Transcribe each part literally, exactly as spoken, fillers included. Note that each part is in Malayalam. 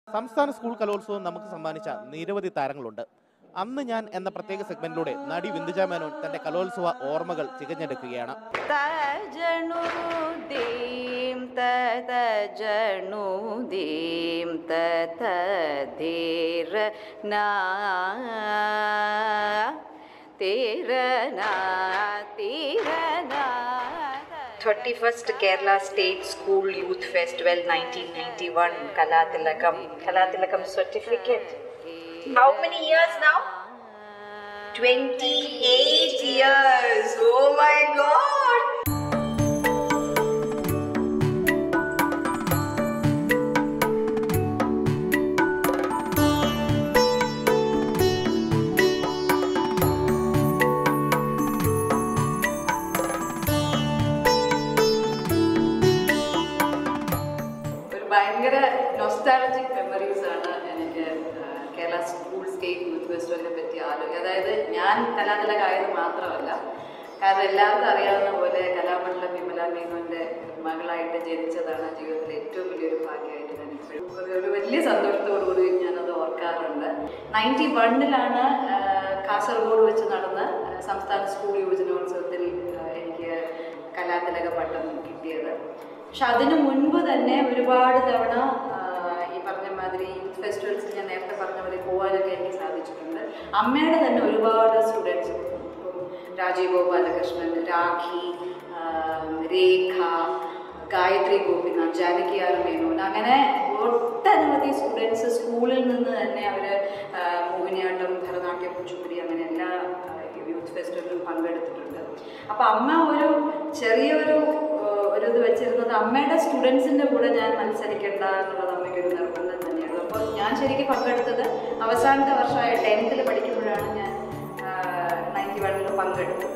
സംസ്ഥാന സ്കൂൾ കലോത്സവം നമുക്ക് സമ്മാനിച്ച നിരവധി താരങ്ങളുണ്ട്. അന്ന് ഞാൻ എന്ന പ്രത്യേക സെഗ്മെന്റിലൂടെ നടി വിന്ദുജ മേനോൻ തന്റെ കലോത്സവ ഓർമ്മകൾ ചികഞ്ഞെടുക്കുകയാണ്. thirty-first Kerala State School Youth Festival nineteen ninety-one Kalathilakam Kalathilakam certificate. How many years now? twenty-eight years. Oh my God. ഭയങ്കര നൊസ്റ്റാളജിക് മെമ്മറീസ് ആണ് എനിക്ക് കേരള സ്കൂൾ സ്റ്റേറ്റ് യൂത്ത് ഫെസ്റ്റിവലിനെ പറ്റി ആലോചിക്കുക. അതായത് ഞാൻ കലാതിലകമായത് മാത്രമല്ല, കാരണം എല്ലാവർക്കും അറിയാവുന്ന പോലെ കലാമണ്ഡലം വിമല മേനോൻ്റെ മകളായിട്ട് ജനിച്ചതാണ് ജീവിതത്തിലെ ഏറ്റവും വലിയൊരു ഭാഗ്യമായിട്ട് ഞാൻ ഇപ്പോഴും ഒരു വലിയ സന്തോഷത്തോടു കൂടി ഞാനത് ഓർക്കാറുണ്ട്. നയൻറ്റി വണ്ണിലാണ് കാസർഗോഡ് വെച്ച് നടന്ന സംസ്ഥാന സ്കൂൾ യുവജനോത്സവത്തിൽ എനിക്ക് കലാതിലക പട്ടം കിട്ടിയത്. പക്ഷെ അതിനു മുൻപ് തന്നെ ഒരുപാട് തവണ ഈ പറഞ്ഞ മാതിരി യൂത്ത് ഫെസ്റ്റിവൽസ് ഞാൻ നേരത്തെ പറഞ്ഞ പോലെ പോകാനൊക്കെ എനിക്ക് സാധിച്ചിട്ടുണ്ട്. അമ്മയുടെ തന്നെ ഒരുപാട് സ്റ്റുഡൻസ്, ഇപ്പം രാജീവ് ഗോപാലകൃഷ്ണൻ, രാഖി, രേഖ, ഗായത്രി ഗോപിനാഥ്, ജാനകി ആർ മേനോൻ, അങ്ങനെ ഒട്ടനവധി സ്റ്റുഡൻസ് സ്കൂളിൽ നിന്ന് തന്നെ അവർ മോഹിനിയാട്ടം, ഭരതനാട്യം, കുച്ചിപ്പുടി അങ്ങനെ എല്ലാ യൂത്ത് ഫെസ്റ്റിവലിലും പങ്കെടുത്തിട്ടുണ്ട്. അപ്പം അമ്മ ഒരു ചെറിയൊരു ഒരു ഇത് വെച്ചിരുന്നത് അമ്മയുടെ സ്റ്റുഡൻസിൻ്റെ കൂടെ ഞാൻ മത്സരിക്കേണ്ട എന്നുള്ളത് അമ്മയ്ക്കൊരു നിർബന്ധം തന്നെയാണ്. അപ്പോൾ ഞാൻ ശരിക്കും പങ്കെടുത്തത് അവസാനത്തെ വർഷമായ ടെൻത്തിൽ പഠിക്കുമ്പോഴാണ് ഞാൻ നയൻറ്റി വണ്ണിൽ പങ്കെടുത്തത്.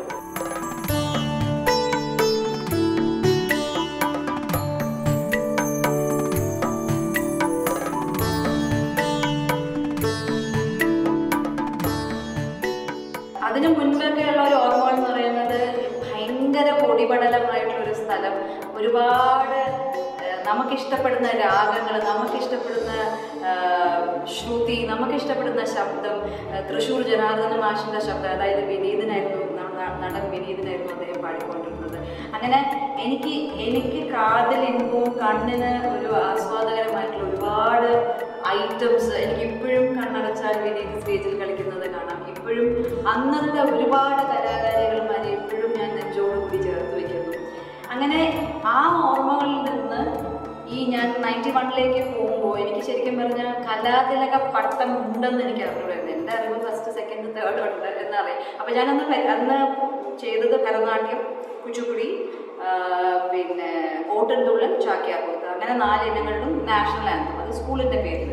അതിനു മുൻപൊക്കെയുള്ള ഒരു ഓർമ്മകൾ എന്ന് പറയുന്നത് ഭയങ്കര പൊടിപടലമായിട്ടുള്ളൊരു സ്ഥലം, ഒരുപാട് നമുക്കിഷ്ടപ്പെടുന്ന രാഗങ്ങൾ, നമുക്കിഷ്ടപ്പെടുന്ന ശ്രുതി, നമുക്കിഷ്ടപ്പെടുന്ന ശബ്ദം. തൃശ്ശൂർ ജനാർദ്ദന മാഷിൻ്റെ ശബ്ദം, അതായത് വിനീതനായിരുന്നു, നടൻ വിനീതനായിരുന്നു അദ്ദേഹം പാടിക്കൊണ്ടിരുന്നത്. അങ്ങനെ എനിക്ക് എനിക്ക് കാതിലിൻപവും കണ്ണിന് ഒരു ആസ്വാദകരമായിട്ടുള്ള ഒരുപാട് ഐറ്റംസ് എനിക്കിപ്പോഴും കണ്ണടച്ചാൽ വിനീത് സ്റ്റേജിൽ കളിക്കുന്നത് കാണാം. ഇപ്പോഴും അന്നത്തെ ഒരുപാട് കലാകാരികളുമാരെ ഇപ്പോഴും ഞാൻ നെഞ്ചോടുകൂടി ചേർത്ത് വയ്ക്കുന്നു. അങ്ങനെ ആ ഓർമ്മകളിൽ നിന്ന് ഈ ഞാൻ നയൻറ്റി വണ്ണിലേക്ക് പോകുമ്പോൾ എനിക്ക് ശരിക്കും പറഞ്ഞാൽ കലാതിലക പട്ടം ഉണ്ടെന്ന് എനിക്ക് അറിഞ്ഞിരുന്നു. എൻ്റെ അറിവ് ഫസ്റ്റ് സെക്കൻഡ് തേർഡ് ഉണ്ട് എന്നറിയാം. അപ്പോൾ ഞാനന്ന് അന്ന് ചെയ്തത് ഭരതനാട്യം, കുച്ചിപ്പുടി, പിന്നെ ഓട്ടൻതുള്ളൽ, ചാക്യാർകൂത്ത്, അങ്ങനെ നാല് ഇനങ്ങളിലും നാഷണൽ ആന്തം, അത് സ്കൂളിൻ്റെ പേരിൽ.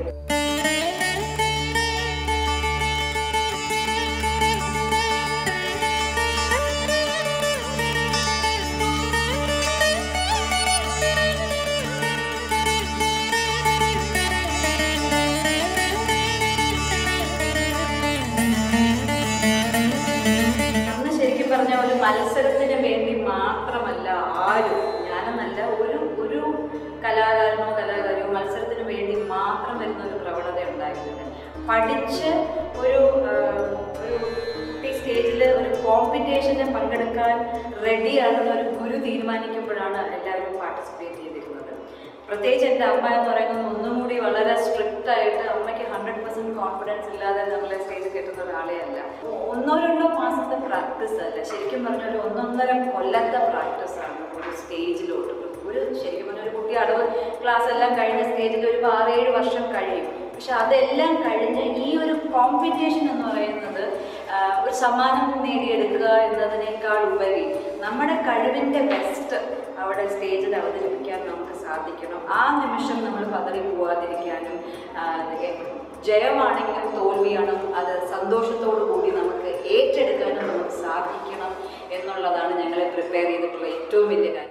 പറഞ്ഞ ഒരു മത്സരത്തിന് വേണ്ടി മാത്രമല്ല ആരും, ഞാനെന്നല്ല, ഒരു ഒരു കലാകാരനോ കലാകാരിയോ മത്സരത്തിന് വേണ്ടി മാത്രം വരുന്ന ഒരു പ്രവണത ഉണ്ടായിരുന്നില്ല. പഠിച്ച് ഒരു ഒരു സ്റ്റേജിൽ ഒരു കോമ്പറ്റീഷന് പങ്കെടുക്കാൻ റെഡിയാണെന്ന് ഒരു ഗുരു തീരുമാനിക്കുമ്പോഴാണ് എല്ലാവരും പാർട്ടിസിപ്പേറ്റ് ചെയ്തിരുന്നത്. പ്രത്യേകിച്ച് എൻ്റെ അമ്മ എന്ന് പറയുന്നത് ഒന്നും കൂടി വളരെ സ്ട്രിക്റ്റ് ആയിട്ട്, അമ്മയ്ക്ക് ഹൺഡ്രഡ് പെർസെൻറ്റ് കോൺഫിഡൻസ് ഇല്ലാതെ നമ്മളെ സ്റ്റേജിൽ കെട്ടുന്ന ഒരാളെ അല്ല. ഒന്നോ രണ്ടോ മാസത്തെ പ്രാക്ടീസ് അല്ല, ശരിക്കും പറഞ്ഞാൽ ഒരു ഒന്നൊന്നര കൊല്ലത്തെ പ്രാക്ടീസാണ് ഒരു സ്റ്റേജിലോട്ട്. ഒരു ശരിക്കും പറഞ്ഞാൽ ഒരു കുട്ടി അടവ് ക്ലാസ് എല്ലാം കഴിഞ്ഞ സ്റ്റേജിൽ ഒരു ആറേഴ് വർഷം കഴിയും. പക്ഷെ അതെല്ലാം കഴിഞ്ഞ് ഈ ഒരു കോമ്പറ്റീഷൻ എന്ന് പറയുന്നത് ഒരു സമ്മാനം നേടിയെടുക്കുക എന്നതിനേക്കാൾ ഉപരി നമ്മുടെ കഴിവിൻ്റെ ബെസ്റ്റ് അവിടെ സ്റ്റേജിൽ അവതരിപ്പിക്കാൻ നമുക്ക് സാധിക്കണം. ആ നിമിഷം നമ്മൾ പതറി പോവാതിരിക്കാനും, ജയമാണെങ്കിലും തോൽവിയാണ് അത് സന്തോഷത്തോടു കൂടി നമുക്ക് ഏറ്റെടുക്കാനും നമുക്ക് സാധിക്കണം എന്നുള്ളതാണ് ഞങ്ങളെ പ്രിപ്പയർ ചെയ്തിട്ടുള്ള ഏറ്റവും വലിയ കാര്യം.